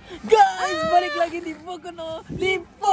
Guys, balik lagi di Boku no Lipo.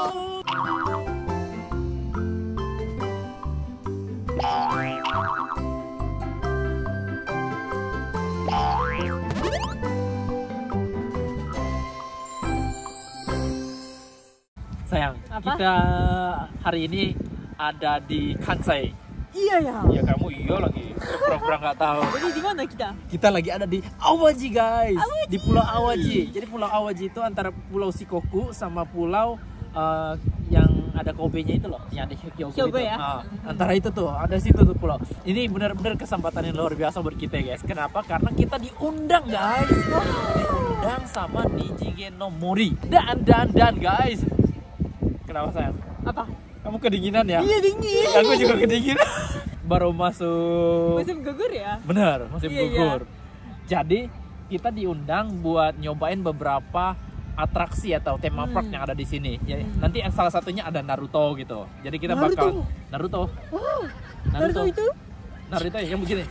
Sayang, Apa? kita hari ini ada di Kansai. Iya ya. Ya kamu iya lagi, pura-pura nggak tahu. Jadi di mana kita? Kita lagi ada di Awaji guys, Awaji. di Pulau Awaji. Jadi Pulau Awaji itu antara Pulau Shikoku sama pulau yang ada Kobe-nya itu loh, yang ada Hyogo Hyogo itu. ya? Antara itu tuh, ada situ tuh pulau. Ini benar-benar kesempatan yang luar biasa buat kita guys. Kenapa? Karena kita diundang guys. Diundang sama Nijige no Mori. Dan guys. Kenapa sayang? Apa? Kamu kedinginan ya? Iya dingin. Aku juga kedinginan. Baru masuk. Musim gugur ya? Benar, musim Iya, gugur. Jadi kita diundang buat nyobain beberapa atraksi atau tema park yang ada di sini. Ya, nanti yang salah satunya ada Naruto gitu. Jadi kita bakal Naruto. Wow. Naruto itu? Naruto yang begini.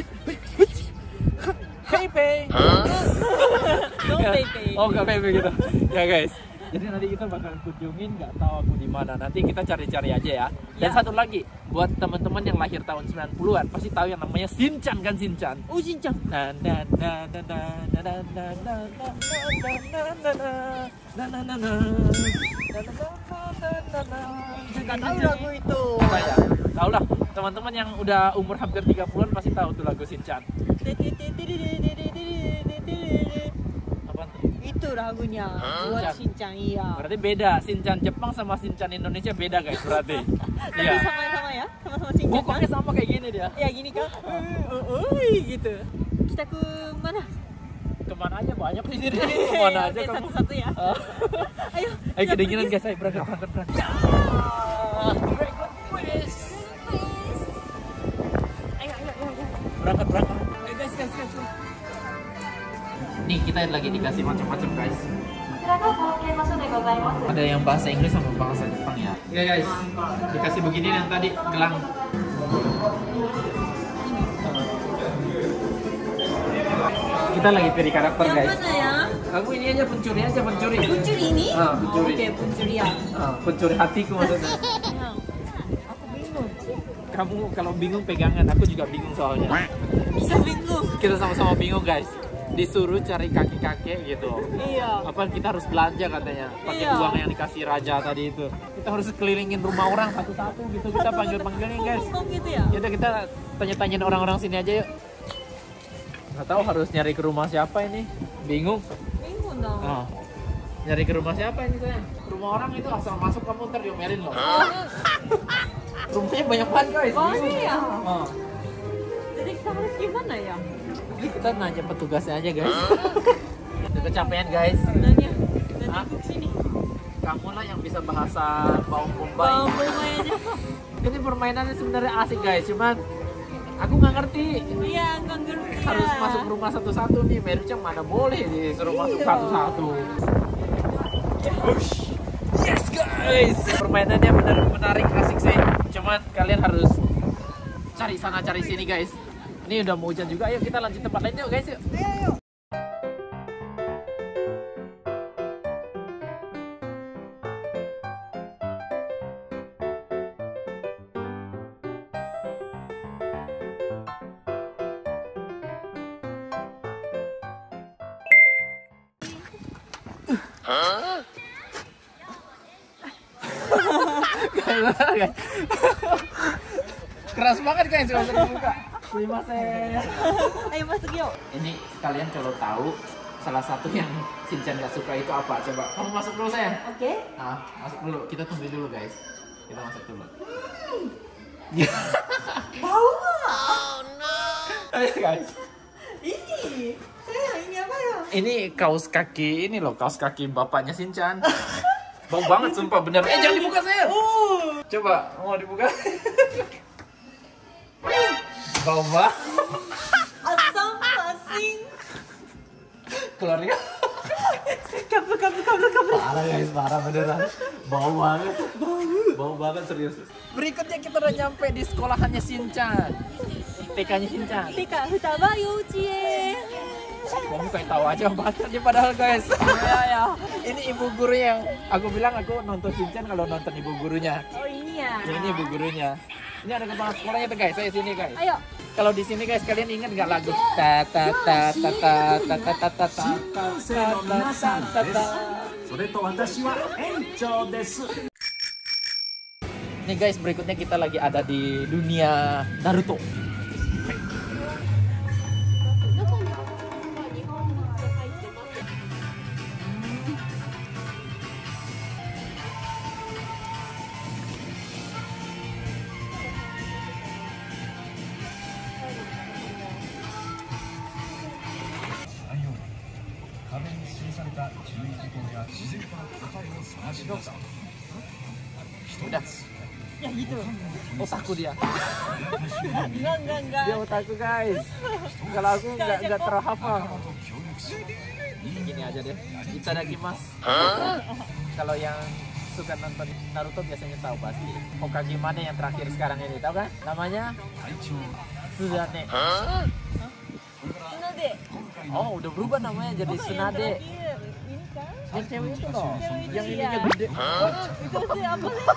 Pepe. No Pepe. Oh, enggak Pepe gitu. Ya guys. Jadi nanti kita bakal kunjungin, nggak tahu aku di mana. Nanti kita cari-cari aja ya. Dan Ya. satu lagi, buat teman-teman yang lahir tahun 90-an pasti tahu yang namanya Shinchan kan, Shinchan. Oh Shinchan. Nggak tahu lagu itu. Tahu lah, teman-teman yang udah umur hampir 30-an pasti tahu tuh lagu Shinchan. Apaan tuh? Itu lagunya buat Shinchan, iya. Berarti beda, Shinchan Jepang sama Shinchan Indonesia beda guys berarti. Tapi Iya. sama-sama ya, sama-sama Shinchan kan? Pokoknya sama kayak gini dia. Ya gini kan? Gitu. Kita ke mana? Kemana aja banyak di sini. Kemana aja Oke, kamu? satu-satu ya. Ayo Ayo. kedinginan guys, ayo berangkat. Berangkat. Gas. Nih kita lagi dikasih macam-macam guys. Ada yang bahasa Inggris sama bahasa Jepang ya. Iya guys, dikasih begini yang tadi gelang. Kita lagi pilih karakter Yang guys. mana ya? Kamu ini aja pencuri. Pencuri ini? Pencuri. Oke, pencuri ya. Pencuri hatiku maksudnya. Aku bingung. Kamu kalau bingung pegangan, aku juga bingung soalnya. Bisa bingung. Kita sama-sama bingung guys. Disuruh cari kakek-kakek gitu. Iya. Apa kita harus belanja katanya pakai Iya. uang yang dikasih raja tadi itu. Kita harus kelilingin rumah orang satu-satu gitu. Kita panggil-panggilin guys. Oh gitu ya? Yaudah kita tanya-tanyain orang-orang sini aja yuk. Nggak tahu harus nyari ke rumah siapa ini. Bingung. Bingung dong. Nyari ke rumah siapa ini saya? Rumah orang itu asal masuk kamu ntar diomelin loh. Rumahnya banyak banget guys. Banyak Bingung. ya? Jadi Jadi kita harus gimana ya? kita nanya petugasnya aja guys. Udah kecapean guys. Nanya. Hah? Nanti ke sini. Kamu lah yang bisa bahasa Bawang Bombay. Bawang bombay aja. Ini permainannya sebenarnya asik guys, cuman aku nggak ngerti. Iya, nggak ngerti. Harus masuk rumah satu-satu nih, Merucang mana boleh disuruh masuk Iya. satu-satu. Yes guys, permainannya bener menarik, asik sih. Cuman kalian harus cari sana cari sini guys. Ini udah mau hujan juga, ayo kita lanjut tempat lain yuk guys yuk. Keras banget guys kalau terbuka. Terima kasih. Ayo masuk yuk. Ini kalian kalau tahu salah satu yang Shinchan gak suka itu apa? Coba kamu masuk dulu sayang. Oke. Masuk dulu. Kita tunggu dulu guys. Kita masuk dulu. Bau. Ayo guys. Ini. Saya ini apa ya? Ini kaos kaki ini loh, kaos kaki bapaknya Shinchan. Bau banget sumpah bener. Jangan dibuka sayang. Coba mau dibuka. Bau banget. Asam asin. Keluarga. Kabur. Parah guys, parah beneran. Bau banget. Bau banget serius. Berikutnya kita udah nyampe di sekolahannya Shinchan. TK-nya Shinchan. TK Futaba Youchien. Kamu kayak tahu aja bacanya padahal guys. Ya. Ini ibu guru yang aku bilang aku nonton Shinchan kalau nonton ibu gurunya. Oh ini ya. Ini ibu gurunya. Ini ada kepala sekolahnya tuh guys. Saya sini guys. Ayo. Kalau di sini guys kalian ingat nggak lagu ta ta ta ta ta ta ta ta ta ta ta ta. Nih guys, berikutnya kita lagi ada di dunia Naruto. Udah. Ya gitu. Otaku dia. Enggak. Dia otaku guys. Kalau aku nggak terhafal. Gini aja deh. Itadakimasu. Kalau yang suka nonton Naruto biasanya tahu pasti. Hokage mana yang terakhir sekarang ini, tahu kan? Namanya Tsunade. Tsunade. Oh, udah berubah namanya jadi Tsunade. Yang cewek itu loh. Yang ininya gede. Itu sih apa sih?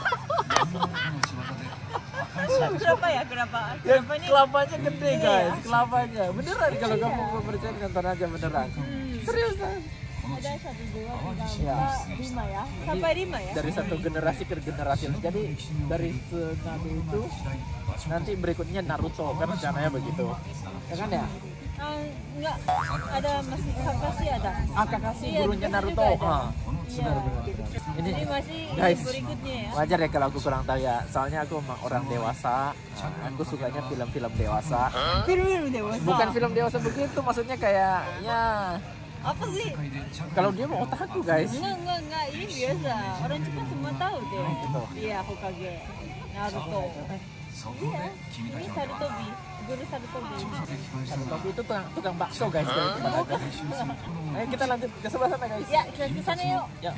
Kenapa ya? Kenapa? Yang kelapanya gede guys, kelapanya. Beneran kalau kamu mau percaya nonton aja beneran. Seriusan. Ada 1, 2, 3, Ya. 4, 5 ya. Sampai 5 ya. Dari satu generasi ke generasi. Jadi dari Tsunade itu nanti berikutnya Naruto kan rencananya begitu. Ya kan ya? Enggak. Ada masih Kakashi ada. Kakashi Iya, gurunya Kakashi Naruto. juga ada. Iya. Ini Jadi masih guys, berikutnya ya. wajar ya kalau aku kurang tahu ya. Soalnya aku emang orang dewasa. Aku sukanya film-film dewasa. Film dewasa. Bukan film dewasa begitu, maksudnya kayak ya. Apa sih? Kalau dia mau otaku guys. Enggak. Ini biasa. Orang Jepang semua tahu deh. Gitu. Iya, Hokage, Naruto. Iya. Ini Sarutobi. Guru Sarutobi. Sarutobi itu tukang bakso guys. Kalau di tempat aja. Ayo kita lanjut ke sebelah sana guys. Ya, kita ke sana yuk. Ya.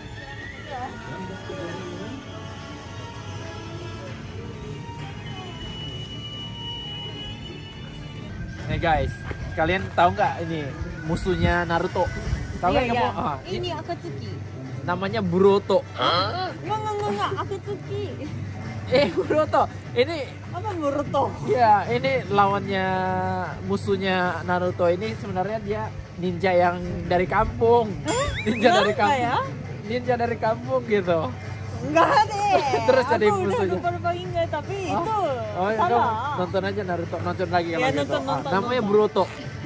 Nih guys, kalian tahu nggak ini musuhnya Naruto? Tahu nggak kamu? Ini Akatsuki. Namanya Boruto. Enggak, Akatsuki. Boruto. Ini Apa Boruto? ya, ini lawannya musuhnya Naruto ini sebenarnya dia ninja yang dari kampung. Ninja dari Kenapa kampung. ya? Ninja dari kampung gitu. Enggak deh. Terus jadi Aku musuhnya. udah lupa ingat tapi itu Oh, ya, salah. kamu nonton aja Naruto, nonton lagi kalau Ya, gitu. nonton. Namanya Boruto.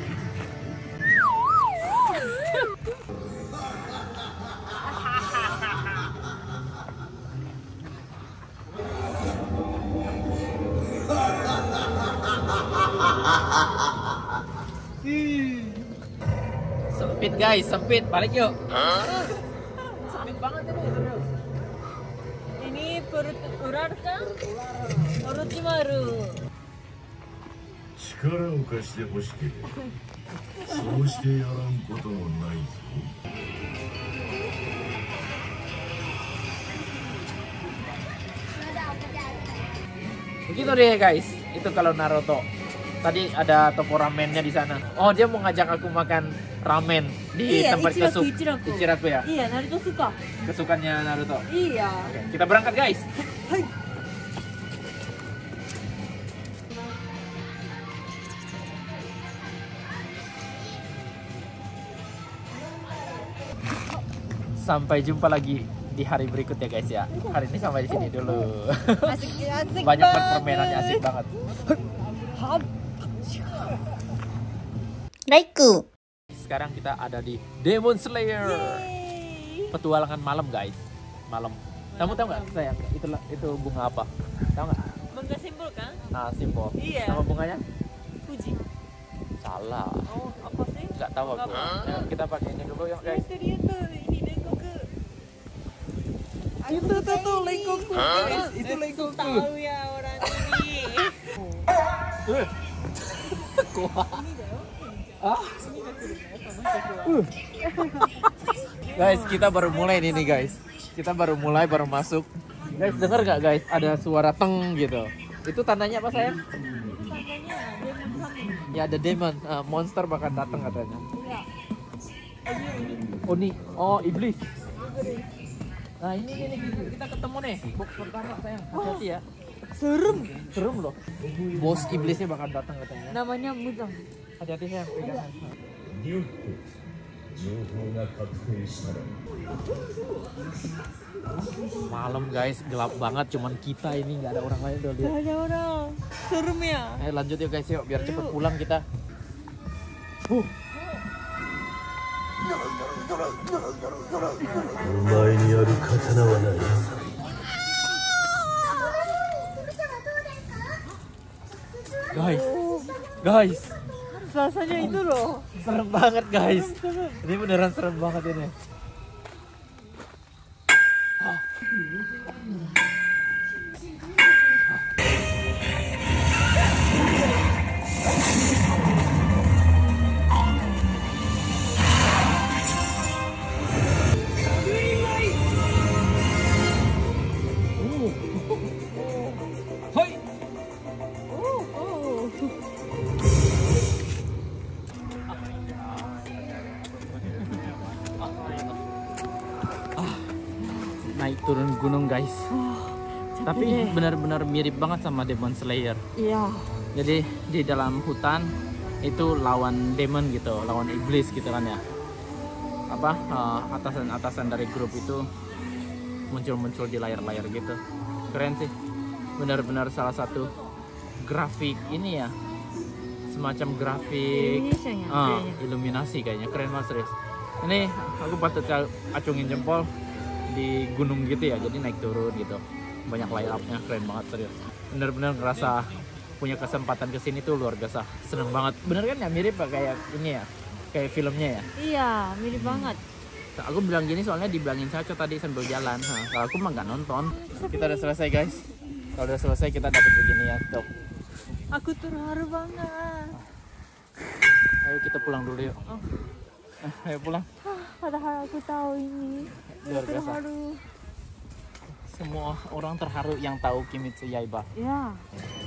Sempit guys, sempit. Balik yuk. Sempit banget ini, serius. Ini perut ular kan? Orochimaru. 力を貸してほしければそうしてやらんこともないぞ。 Begitu deh guys. Itu kalau Naruto. Tadi ada toko ramennya di sana. Oh, dia mau ngajak aku makan ramen di Iya, tempat Ichiraku. Ichiraku ya. Iya, Naruto suka. Kesukaannya Naruto. Iya. Oke, kita berangkat guys. Hai. Sampai jumpa lagi di hari berikutnya guys ya. Hari ini sampai di sini dulu. Asik Banyak banget. permainannya asik banget. Raiku. Sekarang kita ada di Demon Slayer. Yeay. Petualangan malam guys. Malam. Kamu tahu nggak sayang? Itu bunga apa? Tahu nggak? Bangga simbol kan? Nah, simbol. Iya. Nama bunganya? Fuji. Salah. Oh, apa sih? Nggak tahu aku. Ya, kita pakai ini dulu yuk guys. Itu dia tuh, ini Rengoku. Itu tuh Rengoku guys. Itu Rengoku. Tahu ya orang ini. Kuat. Guys, kita baru mulai nih guys. Kita baru mulai, baru masuk. Guys, denger nggak guys? Ada suara teng gitu. Itu tandanya apa sayang? Tandanya Demon Coming. Ya ada demon, monster bakal datang katanya. Iya. Oni, oh iblis. Nah ini kita ketemu nih, box pertama sayang. Hati-hati ya. Serem. Serem loh. Bos iblisnya bakal datang katanya. Namanya Muzang. Hati-hati sayang, pegangan. によって情報が確定したら Malam guys, gelap banget. Cuman kita ini nggak ada orang lain udah lihat. Ada orang. Serem ya. Ayo lanjut yuk guys yuk, biar cepet pulang kita. お前にある刀はない Guys, Rasanya itu loh. serem banget guys. Ini beneran serem banget ini. Naik turun gunung guys. Tapi benar-benar mirip banget sama Demon Slayer. Iya. Jadi di dalam hutan itu lawan demon gitu, lawan iblis gitu kan ya. Apa atasan-atasan dari grup itu muncul-muncul di layar-layar gitu. Keren sih. Benar-benar salah satu grafik ini ya. Semacam grafik Illumination ya, kayaknya. iluminasi kayaknya. Keren banget serius. Ini aku patut acungin jempol di gunung gitu ya, jadi naik turun gitu, banyak line up-nya, keren banget serius. Bener-bener ngerasa punya kesempatan kesini tuh luar biasa, seneng banget. Bener kan ya, mirip kayak ini ya, kayak filmnya ya. Iya, mirip banget. Aku bilang gini soalnya dibilangin Caca tadi sambil jalan. Kalau aku mah nggak nonton. Kita udah selesai guys. Kalau udah selesai kita dapat begini ya, tuh. Aku terharu banget. Ayo kita pulang dulu yuk. Ayo pulang. Padahal aku tahu ini. Luar biasa. Terharu. Semua orang terharu yang tahu Kimetsu Yaiba. Ya.